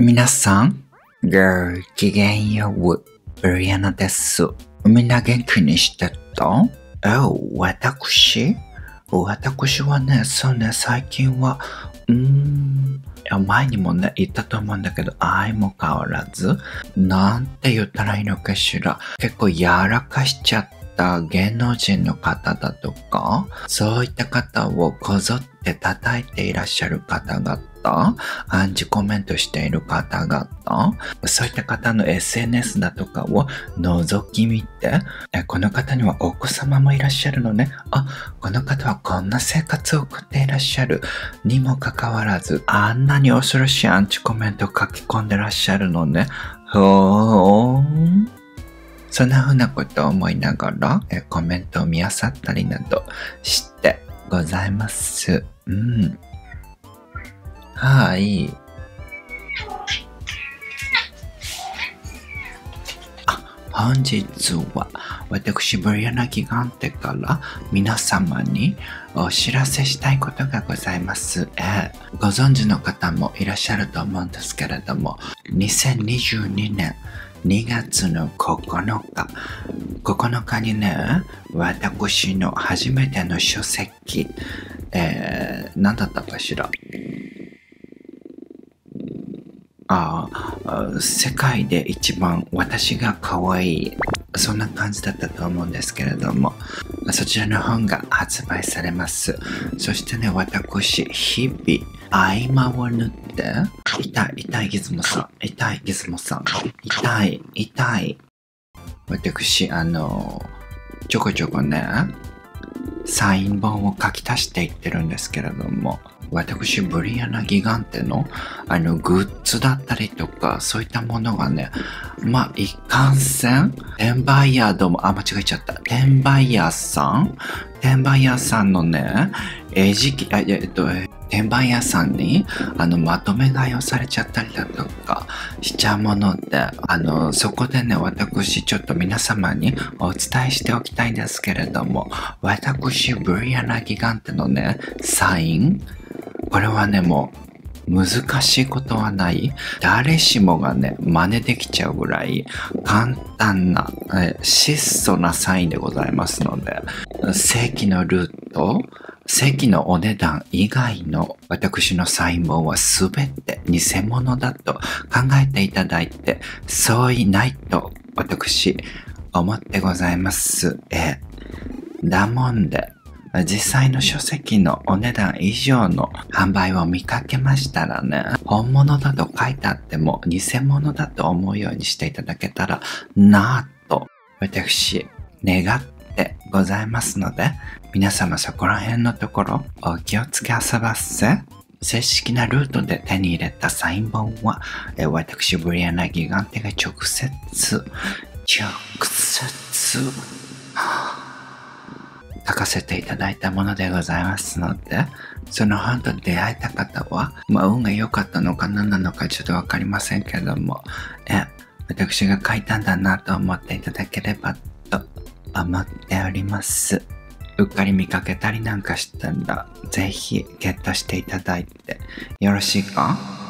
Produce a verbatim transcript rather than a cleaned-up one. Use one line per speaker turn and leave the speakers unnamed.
皆さん、ごきげんよう、ブリアナです。みんな元気にしてた？え、私私はね、そうね、最近は、うーん、いや前にもね、言ったと思うんだけど、相も変わらず、なんて言ったらいいのかしら。結構やらかしちゃった芸能人の方だとか、そういった方をこぞって叩いていらっしゃる方々、暗示コメントしている方々、そういった方の エスエヌエス だとかを覗き見て、えこの方にはお子様もいらっしゃるのね。あ、この方はこんな生活を送っていらっしゃる。にもかかわらず、あんなに恐ろしいアンチコメントを書き込んでらっしゃるのね。ほーん。そんな風なことを思いながらえコメントを見漁ったりなどしてございます。うん。はい。あ、本日は私ブリアナギガンテから皆様にお知らせしたいことがございます。えー、ご存知の方もいらっしゃると思うんですけれども、にせんにじゅうにねんにがつのここのか、ここのかにね、私の初めての書籍、えー、何だったかしら。ああ、世界で一番私が可愛い、そんな感じだったと思うんですけれども、そちらの本が発売されます。そしてね、私、日々、合間を縫って、痛い、痛いギズモさん、痛いギズモさん、痛い、痛い。私、あの、ちょこちょこね、サイン本を書き足していってるんですけれども、私、ブリアナギガンテの、あの、グッズだったりとか、そういったものがね、まあ、いかんせん、転売ヤーども、あ、間違えちゃった。転売ヤーさん転売ヤーさんのね、えじき、あ、えっと、転売屋さんにあのまとめ買いをされちゃったりだとかしちゃうもので、あのそこでね、私ちょっと皆様にお伝えしておきたいんですけれども、私ブリアナギガンテのねサイン、これはねもう難しいことはない、誰しもがね真似できちゃうぐらい簡単なえ質素なサインでございますので、正規のルート、正規のお値段以外の私のサイン本はすべて偽物だと考えていただいて、そういないと私思ってございます。えだもんで、実際の書籍のお値段以上の販売を見かけましたらね、本物だと書いてあっても偽物だと思うようにしていただけたらなぁと私願ってございますので、皆様そこら辺のところお気をつけあそばせ。正式なルートで手に入れたサイン本は、え私ブリアナギガンテが直接直接書かせていただいたものでございますので、その本と出会えた方は、まあ、運が良かったのか何なのかちょっとわかりませんけれども、え私が書いたんだなと思っていただければと思っております。うっかり見かけたりなんかしたら、ぜひゲットしていただいてよろしいか？